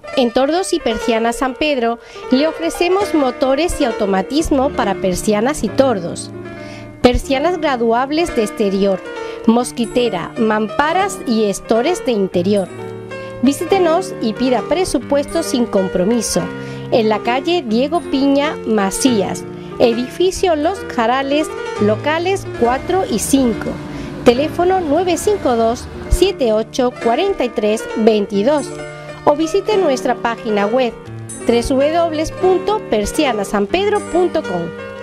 En Tordos y Persianas San Pedro le ofrecemos motores y automatismo para persianas y tordos, persianas graduables de exterior, mosquitera, mamparas y estores de interior. Visítenos y pida presupuesto sin compromiso en la calle Diego Piña Macías, edificio Los Jarales, locales 4 y 5, teléfono 952 78 43 22, o visite nuestra página web www.persianasanpedro.com.